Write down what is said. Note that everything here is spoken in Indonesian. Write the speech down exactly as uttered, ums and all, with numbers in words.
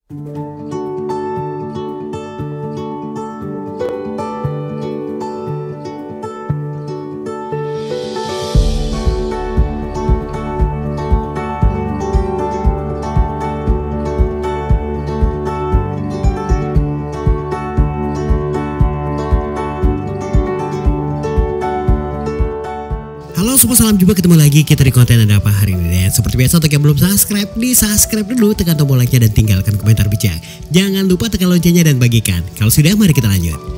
Halo semua, salam jumpa, ketemu lagi kita di konten Ada Apa hari ini. Dan seperti biasa, untuk yang belum subscribe, di subscribe dulu, tekan tombol like nya dan tinggalkan komentar bijak. Jangan lupa tekan loncengnya dan bagikan. Kalau sudah, mari kita lanjut.